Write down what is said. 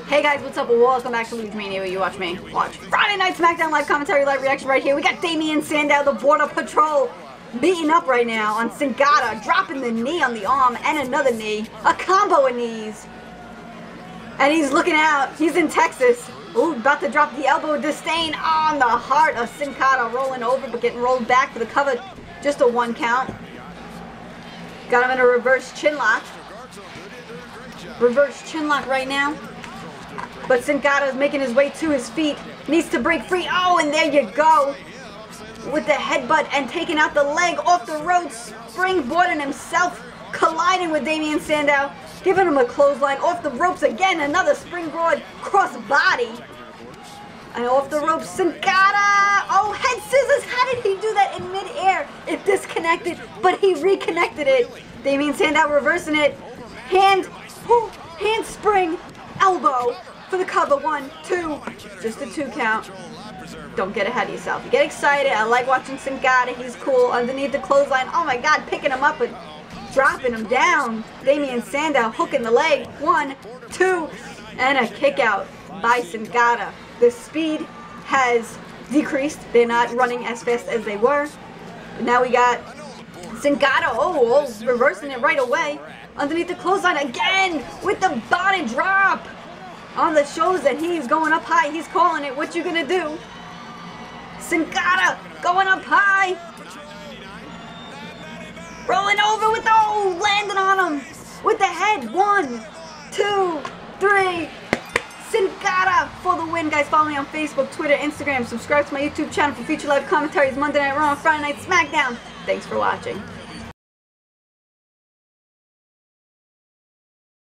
Hey guys, what's up? Welcome back to Luigi Mania, where you watch me watch Friday Night SmackDown live commentary, live reaction right here. We got Damien Sandow, the Border Patrol, beating up right now on Sin Cara, dropping the knee on the arm and another knee, a combo of knees. And he's looking out. He's in Texas. Ooh, about to drop the elbow of disdain on the heart of Sin Cara, rolling over but getting rolled back for the cover. Just a 1 count. Got him in a reverse chin lock. Reverse chin lock right now. But Sin Cara is making his way to his feet. Needs to break free. Oh, and there you go. With the headbutt and taking out the leg off the ropes. Springboarding himself. Colliding with Damien Sandow. Giving him a clothesline off the ropes again. Another springboard cross body. And off the ropes, Sin Cara. Oh, head scissors. How did he do that in midair? It disconnected, but he reconnected it. Damien Sandow reversing it. Handspring. Elbow. For the cover, 1, 2, just a 2 count. Don't get ahead of yourself. You get excited. I like watching Sin Cara. He's cool. Underneath the clothesline. Oh my God, picking him up and dropping him down. Damien Sandow hooking the leg. 1, 2, and a kick out by Sin Cara. The speed has decreased. They're not running as fast as they were. But now we got Sin Cara. Oh, reversing it right away. Underneath the clothesline again with the body drop. On the shoulders, and he's going up high. He's calling it. What you gonna do? Sin Cara going up high. Rolling over with the, landing on him. With the head. 1, 2, 3. Sin Cara for the win. Guys, follow me on Facebook, Twitter, Instagram. Subscribe to my YouTube channel for future live commentaries. Monday Night Raw, Friday Night SmackDown. Thanks for watching.